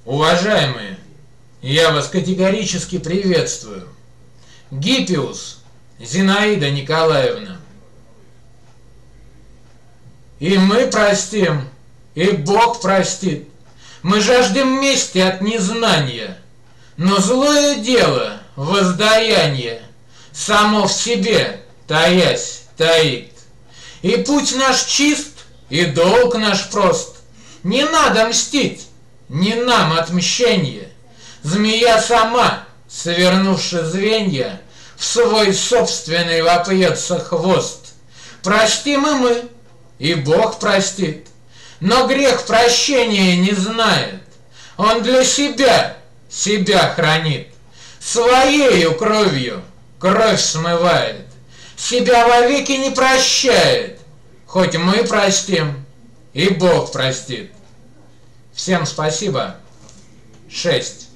Уважаемые, я вас категорически приветствую. Гиппиус Зинаида Николаевна. И мы простим, и Бог простит. Мы жаждем мести от незнания, но злое дело, воздаяние, само в себе, таясь, таит. И путь наш чист, и долг наш прост. Не надо мстить, не нам отмщение. Змея сама, свернувши звенья, в свой собственный вопьется хвост. Простим и мы, и Бог простит. Но грех прощения не знает. Он для себя хранит. Своею кровью кровь смывает. Себя вовеки не прощает. Хоть мы простим, и Бог простит. Всем спасибо. 6.